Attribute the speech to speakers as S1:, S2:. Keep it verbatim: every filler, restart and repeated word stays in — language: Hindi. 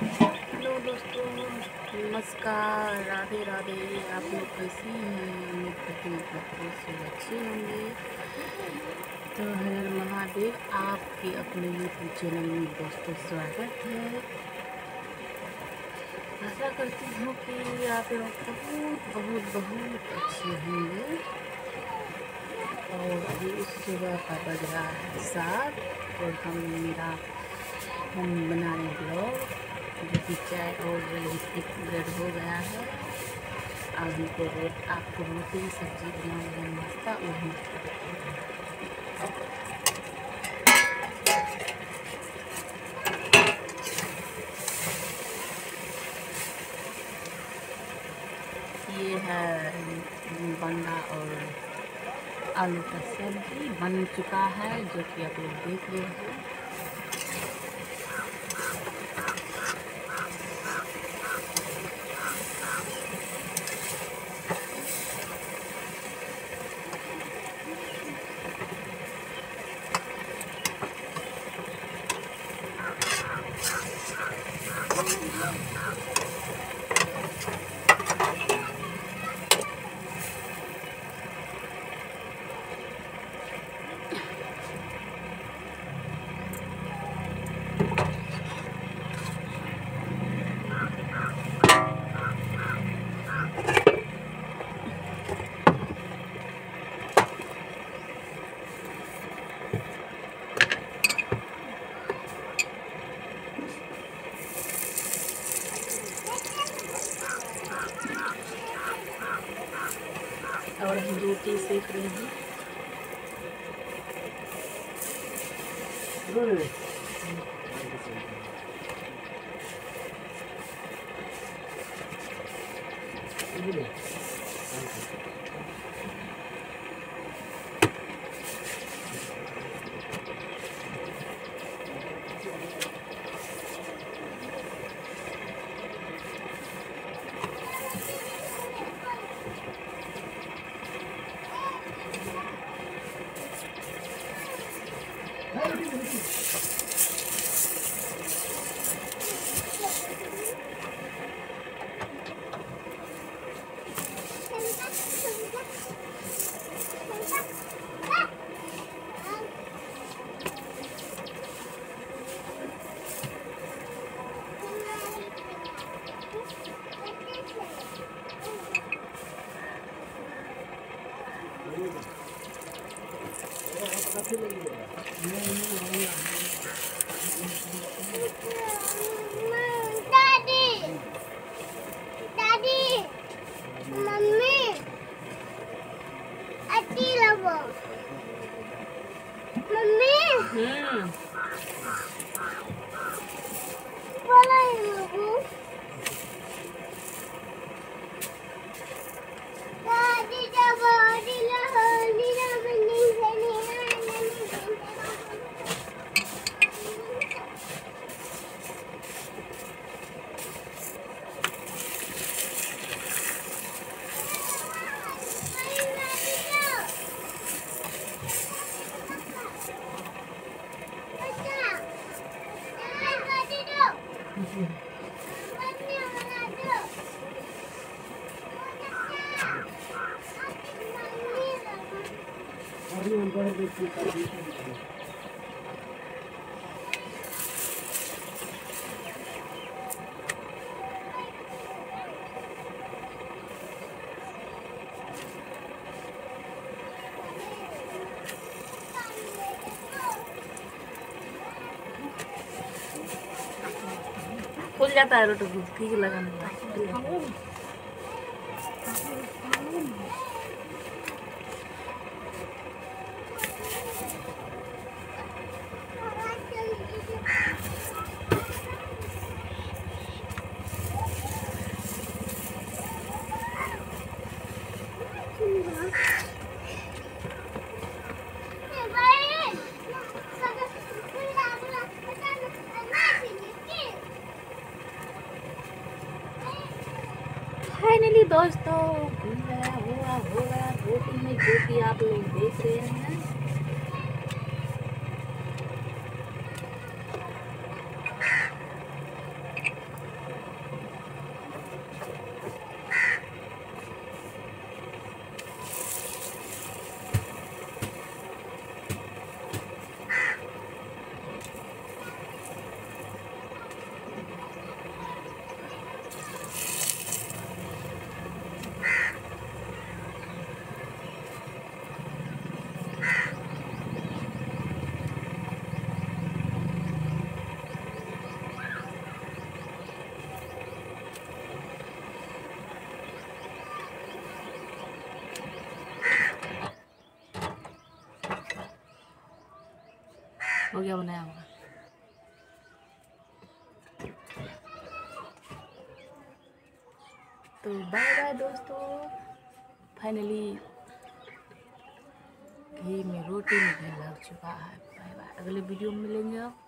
S1: हेलो दोस्तों, नमस्कार, राधे राधे। आप लोग कैसी हैं? उम्मीद करती हूँ आप लोग सब अच्छे होंगे। तो हर महादेव, आपके अपने यूट्यूब चैनल में दोस्तों स्वागत है। आशा करती हूँ कि आप लोग बहुत बहुत बहुत अच्छे होंगे। और अभी सुबह का बज रहा है सात और हम मेरा हम बना रहे ब्लॉग, जो कि चाय और ब्रेड हो गया है। अभी को रोट आपको रोटी सब्जी बना लिया, नाश्ता और ये है बंडा और आलू का सब्जी बन चुका है, जो कि आप लोग देख रहे हैं। और हम रोटी सेक रहे हैं।
S2: दादी, दादी, मम्मी, अटी लवो, मम्मी,
S1: हम्म
S2: बोला ही लोगो, दादी जब दादी लहो, नीला बनी से नीला
S1: खुल जाता है रोटी, ठीक लगाने का। फाइनली दोस्तों बन गया, हुआ हो गया रोटी में, जो कि आप लोग देख रहे हैं। बढ़िया बनाया होगा। तो बाय बाय दोस्तों, फाइनली घी में रोटी में घी लग चुका है। बाय बाय, अगले वीडियो में मिलेंगे अब।